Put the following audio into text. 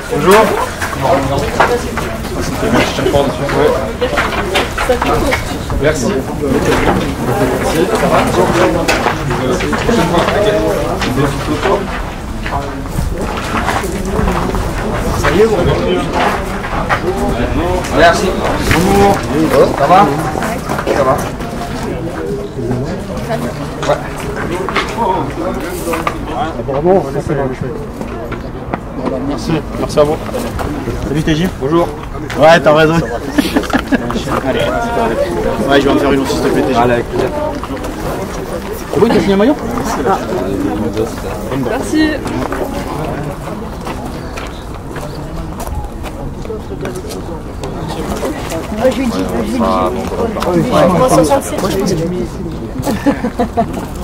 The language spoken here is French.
Bonjour. Merci. Ça va? Prochaine fois. Ça y est, vous merci. Bonjour. Ça va? Ça va. Ouais. Apparemment, on va laisser dans les feuilles. Merci, merci à vous. Salut TJ. Bonjour. Ouais, t'as raison. Allez. Ouais, je vais en faire une aussi, s'il te plaît, TJ. Allez, avec plaisir. C'est bon, t'as fini un maillot? Merci. Moi 67.